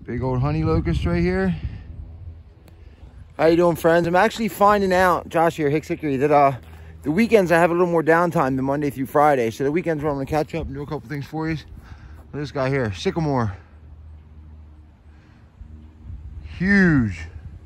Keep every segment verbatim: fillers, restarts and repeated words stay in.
Big old honey locust right here. How you doing, friends? I'm actually finding out, Josh here, Hicks Hickory, that uh, the weekends I have a little more downtime than Monday through Friday. So the weekends where I'm gonna catch up and do a couple things for you. This guy here, sycamore. Huge.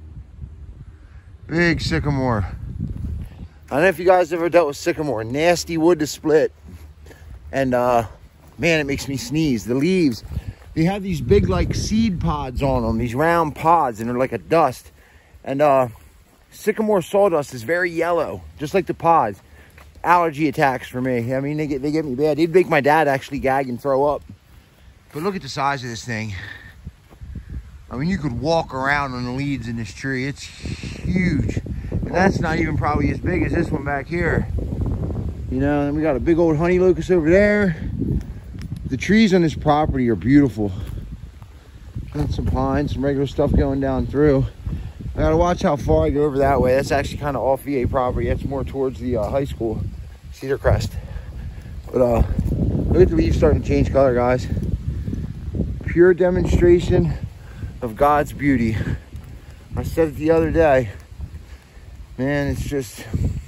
Big sycamore. I don't know if you guys ever dealt with sycamore. Nasty wood to split. And uh, man, it makes me sneeze. The leaves, they have these big like seed pods on them, these round pods, and they're like a dust. And uh, sycamore sawdust is very yellow, just like the pods. Allergy attacks for me. I mean, they get, they get me bad. They'd make my dad actually gag and throw up. But look at the size of this thing. I mean, you could walk around on the leaves in this tree. It's huge. And that's not even probably as big as this one back here. You know, and we got a big old honey locust over there. The trees on this property are beautiful. Got some pines, some regular stuff going down through. I gotta watch how far I go over that way. That's actually kind of off V A property. That's more towards the uh, high school, Cedar Crest. But uh, look at the leaves starting to change color, guys. Pure demonstration of God's beauty. I said it the other day. Man, it's just...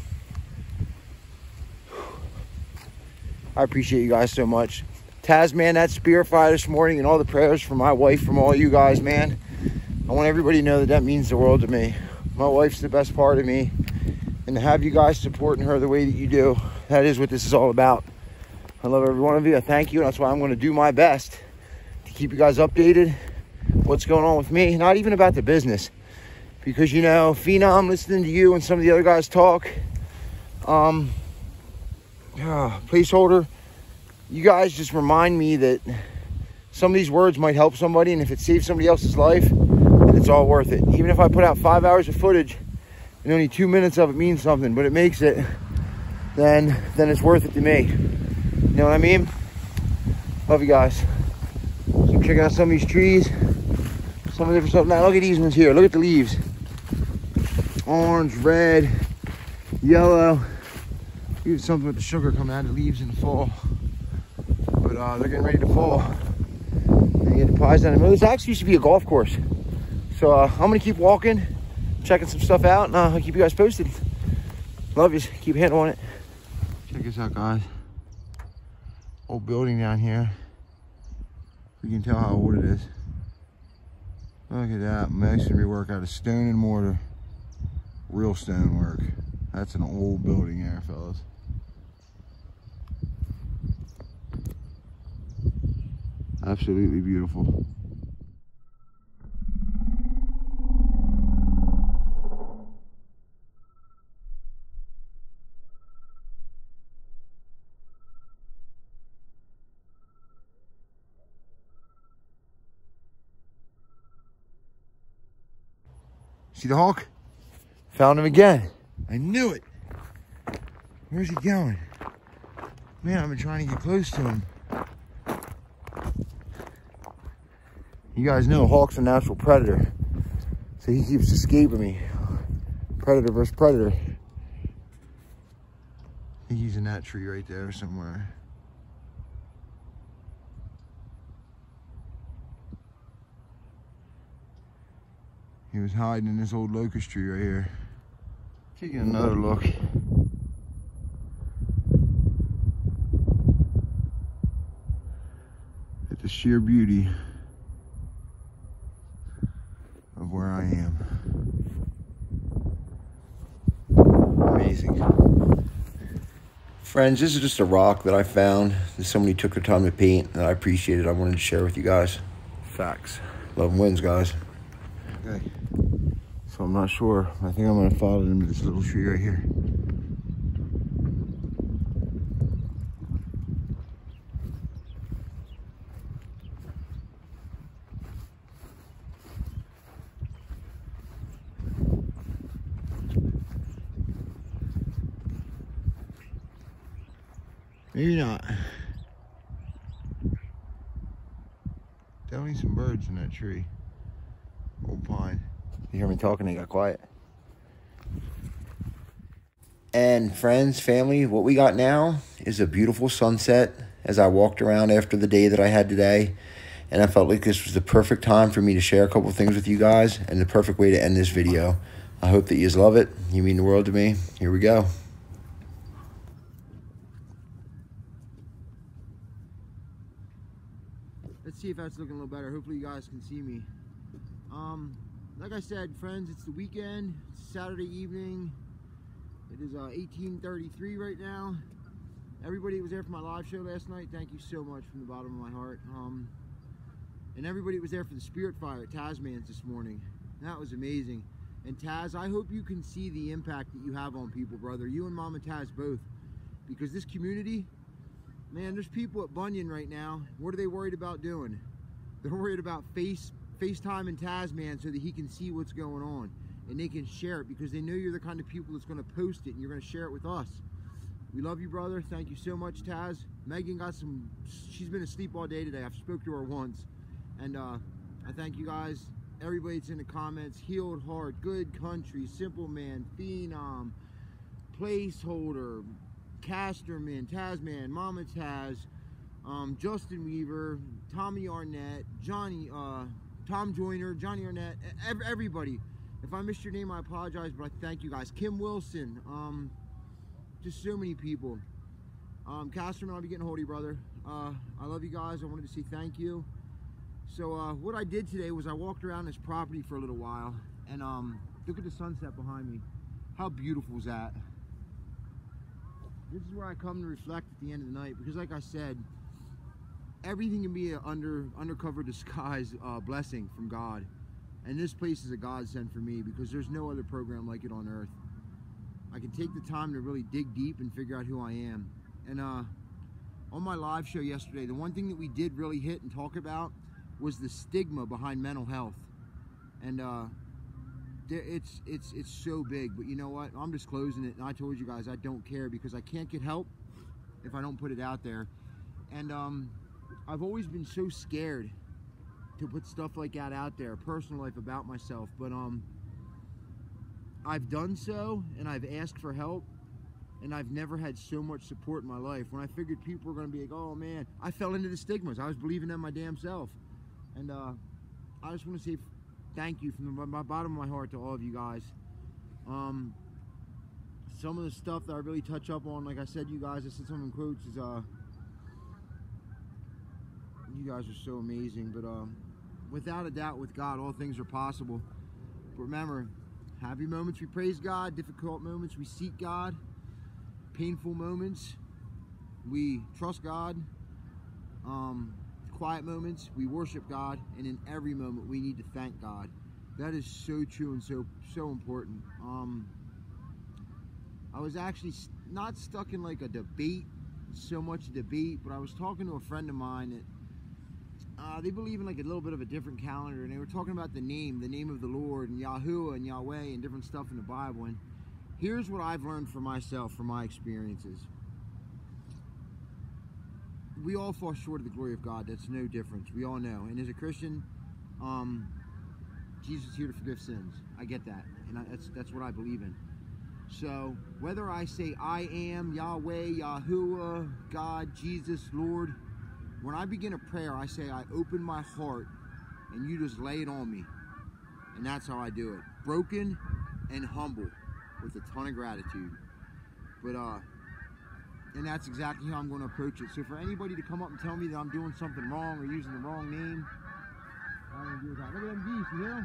I appreciate you guys so much. Taz, man, that spirit fire this morning and all the prayers from my wife, from all you guys, man. I want everybody to know that that means the world to me. My wife's the best part of me. And to have you guys supporting her the way that you do, that is what this is all about. I love every one of you. I thank you. And that's why I'm going to do my best to keep you guys updated. What's going on with me. Not even about the business. Because, you know, Phenom, listening to you and some of the other guys talk. Um, uh, placeholder. You guys just remind me that some of these words might help somebody. And if it saves somebody else's life, it's all worth it. Even if I put out five hours of footage and only two minutes of it means something, but it makes it, then then it's worth it to me. You know what I mean? Love you guys. So I'm checking out some of these trees, some of the different stuff. Now look at these ones here. Look at the leaves. Orange, red, yellow. Even something with the sugar coming out of the leaves in the fall. But uh, they're getting ready to fall. And you get the pies down the middle. This actually used to be a golf course. So uh, I'm gonna keep walking, checking some stuff out, and uh, I'll keep you guys posted. Love you, keep a hand on it. Check this out, guys. Old building down here. You can tell how old it is. Look at that, masonry work out of stone and mortar. Real stone work. That's an old building there, fellas. Absolutely beautiful. See the hawk? Found him again. I knew it. Where's he going? Man, I've been trying to get close to him. You guys know hawk's a natural predator. So he keeps escaping me. Predator versus predator. I think he's in that tree right there somewhere. He was hiding in this old locust tree right here. Taking another look. At the sheer beauty of where I am. Amazing. Friends, this is just a rock that I found that somebody took their time to paint that I appreciated. I wanted to share with you guys. Facts. Love wins, guys. Okay. So I'm not sure. I think I'm gonna follow them to this little tree right here. Maybe not. Definitely some birds in that tree. Old pine. You hear me talking, they got quiet. And friends, family, what we got now is a beautiful sunset as I walked around after the day that I had today. and I felt like this was the perfect time for me to share a couple things with you guys and the perfect way to end this video. I hope that you love it. You mean the world to me. Here we go. Let's see if that's looking a little better. Hopefully you guys can see me. Um, like I said, friends, it's the weekend. It's Saturday evening. It is uh, eighteen thirty-three right now. Everybody that was there for my live show last night, thank you so much from the bottom of my heart. Um, and everybody that was there for the Spirit Fire at Tazman's this morning. That was amazing. And Taz, I hope you can see the impact that you have on people, brother. You and Mama Taz both. Because this community, man, there's people at Bunyan right now. What are they worried about doing? They're worried about face FaceTime and Tazman so that he can see what's going on. And they can share it because they know you're the kind of people that's going to post it and you're going to share it with us. We love you, brother. Thank you so much, Taz. Megan got some, she's been asleep all day today. I've spoke to her once. And uh, I thank you guys. Everybody that's in the comments, Healed Heart, Good Country, Simple Man, Phenom, Placeholder, Casterman, Tazman, Mama Taz, um, Justin Weaver, Tommy Arnett, Johnny, uh, Tom Joyner, Johnny Arnett, ev everybody. If I missed your name, I apologize, but I thank you guys. Kim Wilson, um, just so many people. Um, Casterman, I'll be getting a hold of you, brother. Uh, I love you guys. I wanted to say thank you. So uh, what I did today was I walked around this property for a little while, and um, look at the sunset behind me. How beautiful is that? This is where I come to reflect at the end of the night, because like I said, everything can be an under, undercover disguise uh, blessing from God. And this place is a godsend for me because there's no other program like it on earth. I can take the time to really dig deep and figure out who I am. And uh, on my live show yesterday, the one thing that we did really hit and talk about was the stigma behind mental health. And uh, it's, it's, it's so big, but you know what? I'm disclosing it, and I told you guys I don't care because I can't get help if I don't put it out there. And um, I've always been so scared to put stuff like that out there, personal life about myself, but um, I've done so, and I've asked for help, and I've never had so much support in my life. When I figured people were going to be like, oh man, I fell into the stigmas. I was believing in my damn self. And uh, I just want to say thank you from the my bottom of my heart to all of you guys. Um, some of the stuff that I really touch up on, like I said, you guys, I said some in quotes, is uh, you guys are so amazing. But um, without a doubt, with God, all things are possible. But remember, happy moments we praise God, difficult moments we seek God, painful moments we trust God, um, quiet moments we worship God, and in every moment we need to thank God. That is so true and so so important. Um, I was actually not stuck in like a debate, so much debate, but I was talking to a friend of mine that Uh, they believe in like a little bit of a different calendar, and they were talking about the name, the name of the Lord, and Yahuwah and Yahweh and different stuff in the Bible. And here's what I've learned for myself, from my experiences. We all fall short of the glory of God. That's no difference. We all know. And as a Christian, um, Jesus is here to forgive sins. I get that, and I, that's that's what I believe in. So whether I say I am, Yahweh, Yahuwah, God, Jesus, Lord, when I begin a prayer, I say, I open my heart, and you just lay it on me. And that's how I do it. Broken and humble, with a ton of gratitude. But, uh, and that's exactly how I'm going to approach it. So for anybody to come up and tell me that I'm doing something wrong or using the wrong name, I don't agree with that. Look at them geese, you hear them?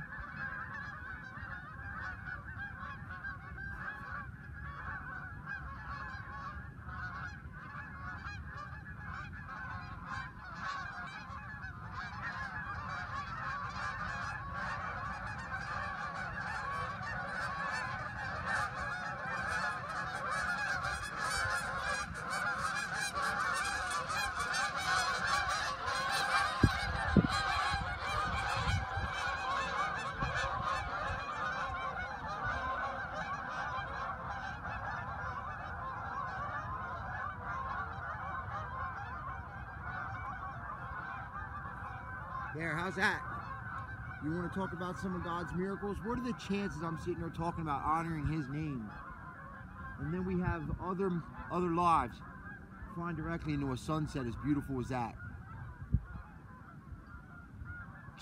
There, how's that? You want to talk about some of God's miracles? What are the chances I'm sitting here talking about honoring His name? And then we have other other lives flying directly into a sunset as beautiful as that.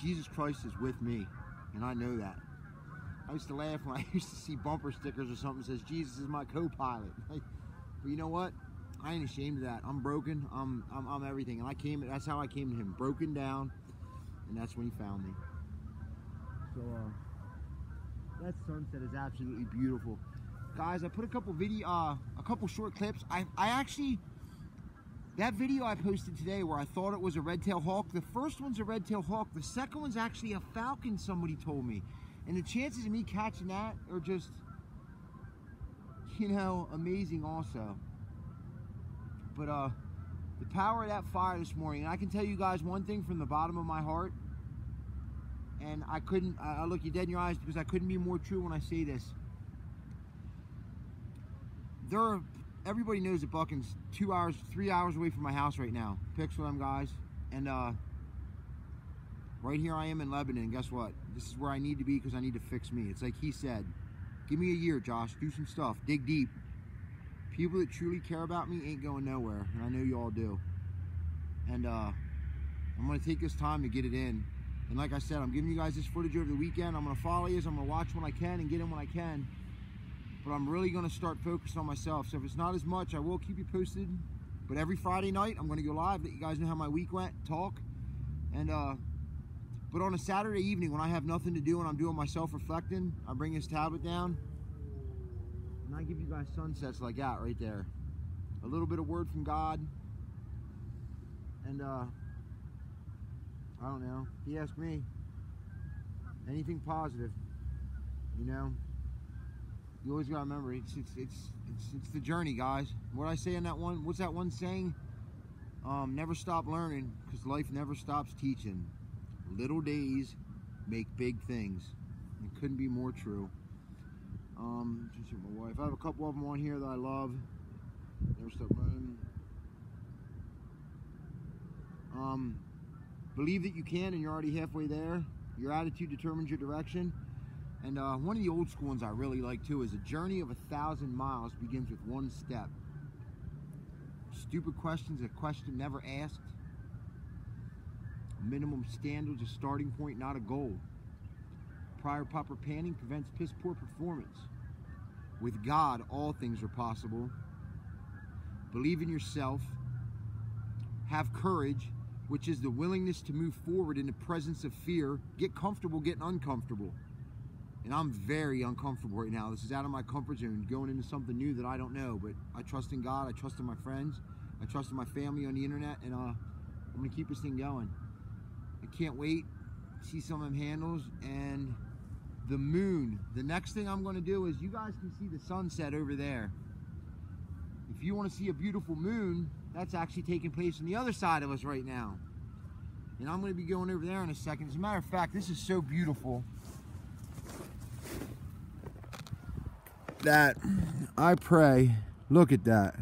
Jesus Christ is with me, and I know that. I used to laugh when I used to see bumper stickers or something that says, Jesus is my co-pilot. Like, but you know what? I ain't ashamed of that. I'm broken. I'm, I'm, I'm everything. And I came, that's how I came to him. Broken down. And that's when he found me. So, uh, that sunset is absolutely beautiful. Guys, I put a couple video, uh, a couple short clips. I, I actually, that video I posted today where I thought it was a red-tailed hawk, the first one's a red-tailed hawk. The second one's actually a falcon, somebody told me. And the chances of me catching that are just, you know, amazing also. But uh, the power of that fire this morning, and I can tell you guys one thing from the bottom of my heart, and I couldn't, I look you dead in your eyes because I couldn't be more true when I say this. There are, everybody knows that Buchan's two hours, three hours away from my house right now. Pics for them guys. And uh, right here I am in Lebanon, and guess what? This is where I need to be because I need to fix me. It's like he said, give me a year, Josh, do some stuff, dig deep. People that truly care about me ain't going nowhere, and I know you all do. And uh, I'm gonna take this time to get it in. And like I said, I'm giving you guys this footage over the weekend. I'm gonna follow you, I'm gonna watch when I can and get in when I can. But I'm really gonna start focusing on myself. So if it's not as much, I will keep you posted. But every Friday night, I'm gonna go live, let you guys know how my week went, talk. And uh, but on a Saturday evening, when I have nothing to do and I'm doing my self-reflecting, I bring this tablet down, and I give you guys sunsets like that right there. A little bit of word from God. And uh, I don't know, if you ask me, anything positive, you know? You always gotta remember, it's, it's, it's, it's, it's the journey, guys. What I say in that one, what's that one saying? Um, never stop learning, because life never stops teaching. Little days make big things. It couldn't be more true. Um, just with my wife. I have a couple of them on here that I love. Never stop learning. Um, believe that you can, and you're already halfway there. Your attitude determines your direction. And uh, one of the old school ones I really like too is a journey of a thousand miles begins with one step. Stupid questions, a question never asked. Minimum standards, a starting point, not a goal. Prior proper panning prevents piss poor performance. With God, all things are possible. Believe in yourself. Have courage, which is the willingness to move forward in the presence of fear. Get comfortable getting uncomfortable. And I'm very uncomfortable right now. This is out of my comfort zone, going into something new that I don't know. But I trust in God, I trust in my friends, I trust in my family on the internet, and uh, I'm gonna keep this thing going. I can't wait to see some of them handles. And the moon, the next thing I'm gonna do is, you guys can see the sunset over there. If you wanna see a beautiful moon, that's actually taking place on the other side of us right now. And I'm gonna be going over there in a second. As a matter of fact, this is so beautiful that I pray, look at that.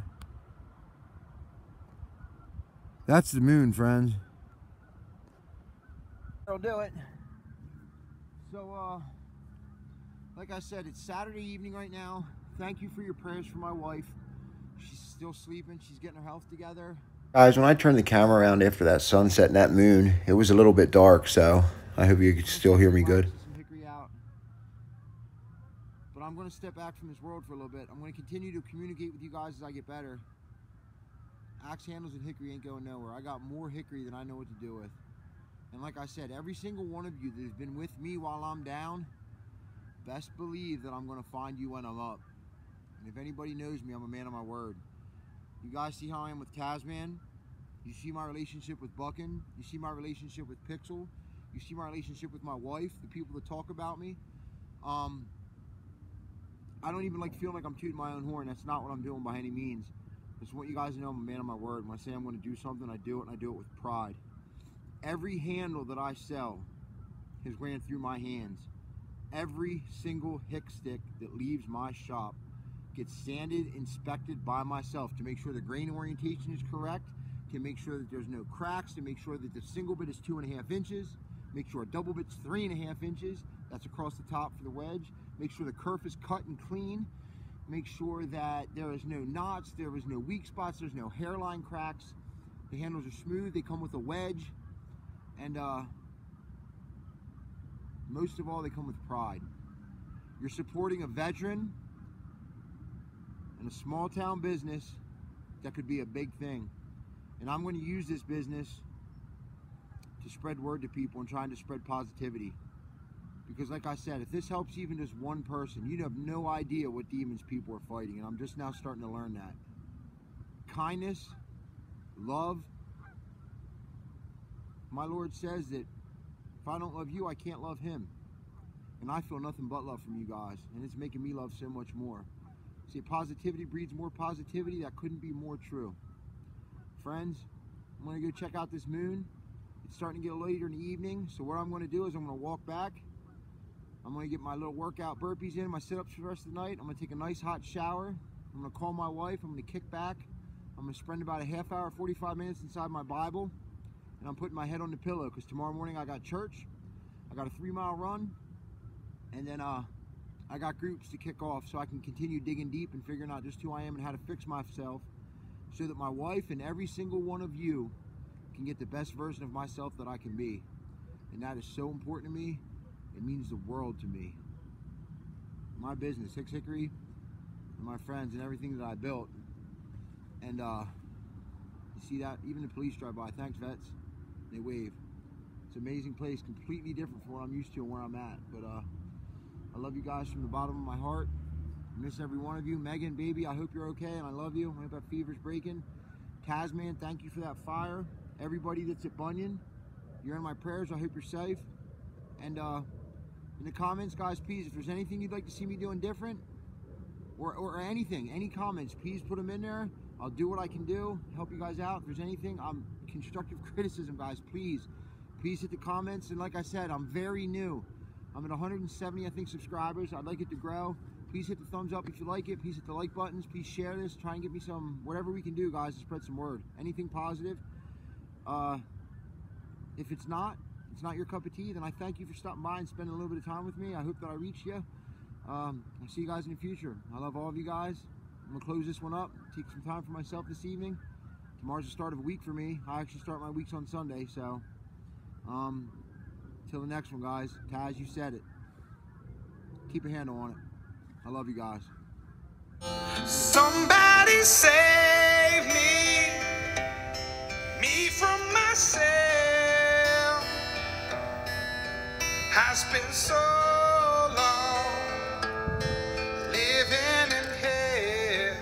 That's the moon, friends. I'll do it. So, uh, like I said, it's Saturday evening right now. Thank you for your prayers for my wife. She's still sleeping. She's getting her health together. Guys, when I turned the camera around after that sunset and that moon, it was a little bit dark, so I hope you can still hear me good. But I'm going to step back from this world for a little bit. I'm going to continue to communicate with you guys as I get better. Axe handles and hickory ain't going nowhere. I got more hickory than I know what to do with. And like I said, every single one of you that has been with me while I'm down, best believe that I'm going to find you when I'm up. And if anybody knows me, I'm a man of my word. You guys see how I am with Tasman? You see my relationship with Buchan? You see my relationship with Pixel? You see my relationship with my wife, the people that talk about me? Um... I don't even like feeling like I'm tooting my own horn. That's not what I'm doing by any means. I just want you guys to know I'm a man of my word. When I say I'm going to do something, I do it, and I do it with pride. Every handle that I sell has ran through my hands. Every single hick stick that leaves my shop gets sanded, inspected by myself to make sure the grain orientation is correct, to make sure that there's no cracks, to make sure that the single bit is two and a half inches, make sure a double bit's three and a half inches. That's across the top for the wedge. Make sure the kerf is cut and clean. Make sure that there is no knots, there is no weak spots, there's no hairline cracks. The handles are smooth, they come with a wedge. And uh, most of all, they come with pride. You're supporting a veteran and a small town business that could be a big thing. And I'm going to use this business to spread word to people and trying to spread positivity. Because like I said, if this helps even just one person, you have no idea what demons people are fighting. And I'm just now starting to learn that. Kindness, love. My Lord says that if I don't love you, I can't love him. And I feel nothing but love from you guys. And it's making me love so much more. See, positivity breeds more positivity. That couldn't be more true. Friends, I'm going to go check out this moon. It's starting to get later in the evening. So what I'm going to do is I'm going to walk back. I'm going to get my little workout burpees in, my sit-ups for the rest of the night. I'm going to take a nice hot shower. I'm going to call my wife. I'm going to kick back. I'm going to spend about a half hour, forty-five minutes inside my Bible. And I'm putting my head on the pillow because tomorrow morning I got church. I got a three mile run. And then uh, I got groups to kick off so I can continue digging deep and figuring out just who I am and how to fix myself so that my wife and every single one of you can get the best version of myself that I can be. And that is so important to me. It means the world to me. My business, Hicks Hickory, and my friends and everything that I built. And uh, you see that? Even the police drive by. Thanks, vets. They wave. It's an amazing place, completely different from what I'm used to and where I'm at. But uh, I love you guys from the bottom of my heart. I miss every one of you. Megan, baby, I hope you're okay, and I love you. I hope that fever's breaking. Tasman, thank you for that fire. Everybody that's at Bunyan, you're in my prayers. I hope you're safe. And uh, in the comments, guys, please, if there's anything you'd like to see me doing different, or, or anything, any comments, please put them in there. I'll do what I can do, help you guys out. If there's anything, um, constructive criticism, guys, please. Please hit the comments. And like I said, I'm very new. I'm at one hundred seventy, I think, subscribers. I'd like it to grow. Please hit the thumbs up if you like it. Please hit the like buttons. Please share this. Try and get me some, whatever we can do, guys, to spread some word. Anything positive. Uh, if it's not, it's not your cup of tea, then I thank you for stopping by and spending a little bit of time with me. I hope that I reached you. Um, I'll see you guys in the future. I love all of you guys. I'm going to close this one up, take some time for myself this evening. Tomorrow's the start of a week for me. I actually start my weeks on Sunday, so um, till the next one, guys. Taz, you said it. Keep a handle on it. I love you guys. Somebody save me, me from myself. I spent so long living in hell.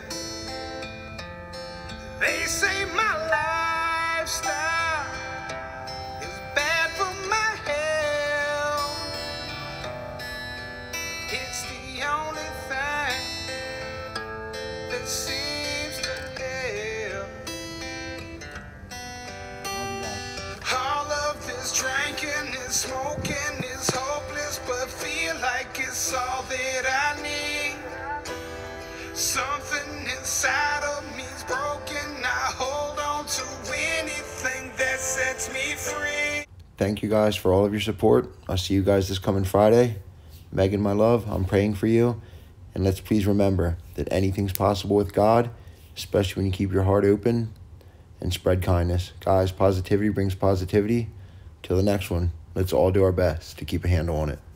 They say my lifestyle is bad for my health. It's the only thing that seems to help. All of this drinking and smoking is hopeless, but feel like it's all that I need. Something inside of me's broken. I hold on to anything that sets me free. Thank you guys for all of your support. I'll see you guys this coming Friday. Megan, my love, I'm praying for you. And let's please remember that anything's possible with God, especially when you keep your heart open and spread kindness. Guys, positivity brings positivity. Till the next one, let's all do our best to keep a handle on it.